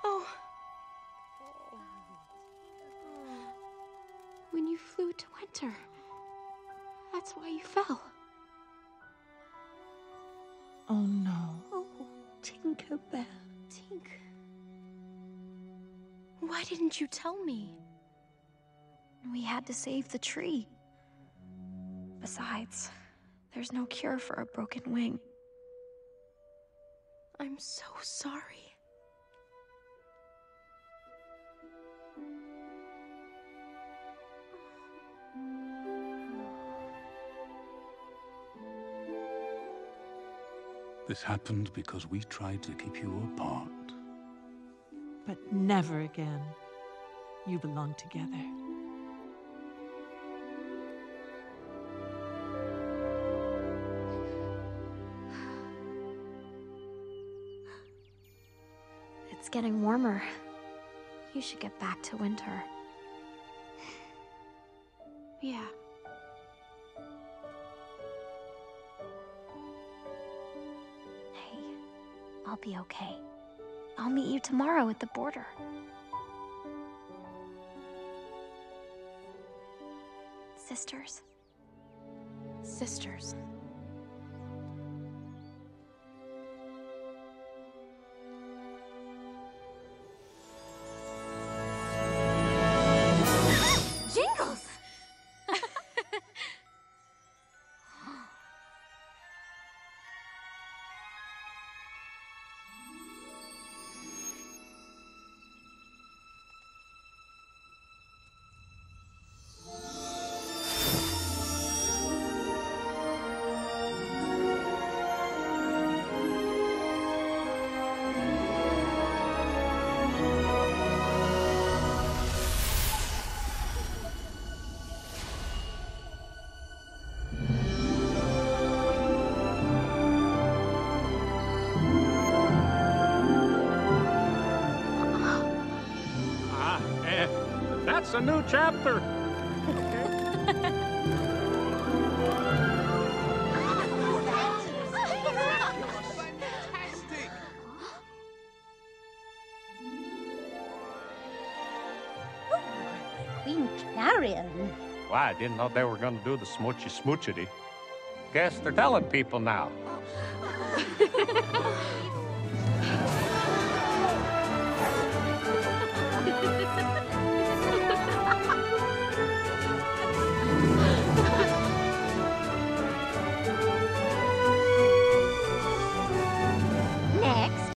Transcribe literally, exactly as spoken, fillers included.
Oh. When you flew to winter, that's why you fell. Oh no. Oh, Tinkerbell. Tink. Why didn't you tell me? We had to save the tree. Besides, there's no cure for a broken wing. I'm so sorry. This happened because we tried to keep you apart. But never again. You belong together. It's getting warmer. You should get back to winter. Yeah. Hey, I'll be okay. I'll meet you tomorrow at the border. Sisters. Sisters. Jingles! That's a new chapter. Queen Clarion. Well, I didn't know they were going to do the smoochy smoochity. Guess they're telling people now.